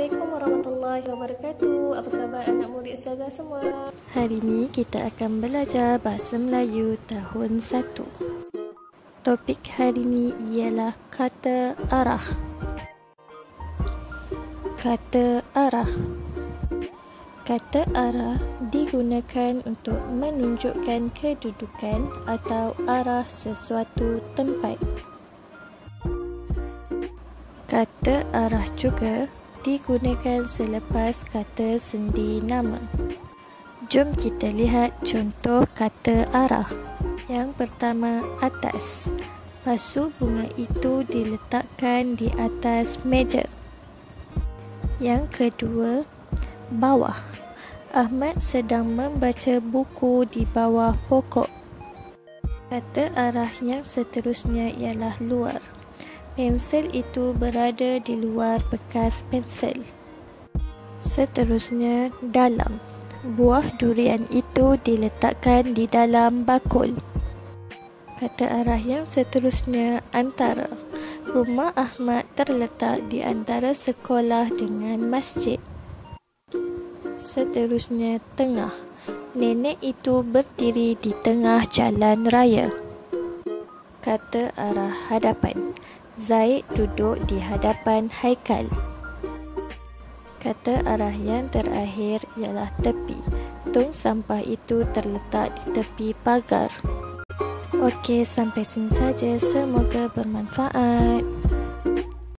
Assalamualaikum warahmatullahi wabarakatuh. Apa khabar anak murid Ustazah semua? Hari ini kita akan belajar Bahasa Melayu tahun 1. Topik hari ini ialah kata arah. Kata arah. Kata arah digunakan untuk menunjukkan kedudukan atau arah sesuatu tempat. Kata arah juga digunakan selepas kata sendi nama. Jom kita lihat contoh kata arah. Yang pertama, atas. Pasu bunga itu diletakkan di atas meja. Yang kedua, bawah. Ahmad sedang membaca buku di bawah pokok. Kata arah yang seterusnya ialah luar. Pensel itu berada di luar bekas pensel. Seterusnya, dalam. Buah durian itu diletakkan di dalam bakul. Kata arah yang seterusnya, antara. Rumah Ahmad terletak di antara sekolah dengan masjid. Seterusnya, tengah. Nenek itu berdiri di tengah jalan raya. Kata arah hadapan. Zaid duduk di hadapan Haikal. Kata arah yang terakhir ialah tepi. Tong sampah itu terletak di tepi pagar. Okey, sampai sini saja. Semoga bermanfaat.